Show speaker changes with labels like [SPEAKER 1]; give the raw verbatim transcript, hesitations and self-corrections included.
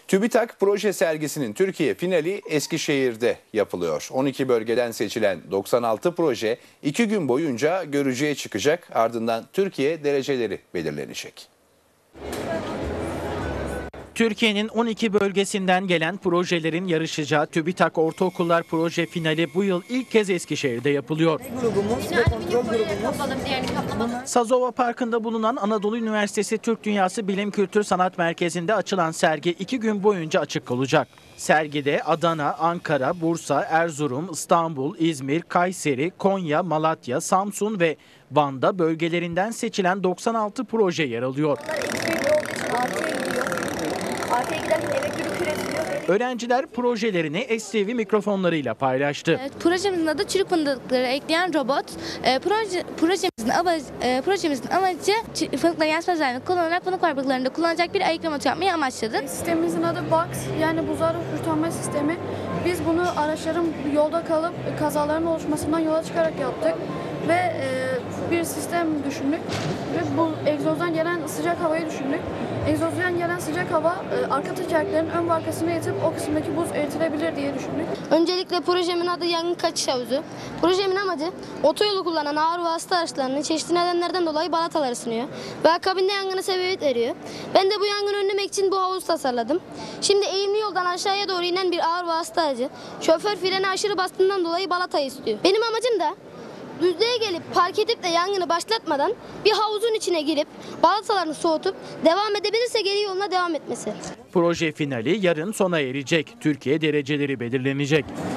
[SPEAKER 1] TÜBİTAK proje sergisinin Türkiye finali Eskişehir'de yapılıyor. on iki bölgeden seçilen doksan altı proje iki gün boyunca görücüye çıkacak, ardından Türkiye dereceleri belirlenecek.
[SPEAKER 2] Türkiye'nin on iki bölgesinden gelen projelerin yarışacağı TÜBİTAK Ortaokullar Proje Finali bu yıl ilk kez Eskişehir'de yapılıyor. Sazova Parkı'nda bulunan Anadolu Üniversitesi Türk Dünyası Bilim Kültür Sanat Merkezi'nde açılan sergi iki gün boyunca açık olacak. Sergide Adana, Ankara, Bursa, Erzurum, İstanbul, İzmir, Kayseri, Konya, Malatya, Samsun ve Van'da bölgelerinden seçilen doksan altı proje yer alıyor. Öğrenciler projelerini S T V mikrofonlarıyla paylaştı.
[SPEAKER 3] Evet, projemizin adı çürük fındıkları ekleyen robot. E, proje, projemizin, amacı, e, projemizin amacı fındıkların yansıma özelliğini kullanarak fındık fabrikalarında kullanacak bir ayık robotu yapmayı amaçladık.
[SPEAKER 4] Sistemimizin adı Box, yani buzları kurtarma sistemi. Biz bunu araçların yolda kalıp kazaların oluşmasından yola çıkarak yaptık ve e, bir sistem düşündük ve bu egzozdan gelen sıcak havayı düşündük. Egzozdan gelen sıcak hava e, arka tekerleklerin ön ve arkasına yetip o kısımdaki buz eritilebilir diye düşündük.
[SPEAKER 5] Öncelikle projemin adı Yangın Kaçış Havuzu. Projemin amacı otoyolu kullanan ağır vasıta araçlarının çeşitli nedenlerden dolayı balatalar ısınıyor ve akabinde yangına sebebiyet veriyor. Ben de bu yangını önlemek için bu havuzu tasarladım. Şimdi eğimli yoldan aşağıya doğru inen bir ağır vasıta aracı şoför freni aşırı bastığından dolayı balatayı istiyor. Benim amacım da düzlüğe gelip park edip de yangını başlatmadan bir havuzun içine girip balatalarını soğutup devam edebilirse geri yoluna devam etmesi.
[SPEAKER 2] Proje finali yarın sona erecek. Türkiye dereceleri belirlenecek.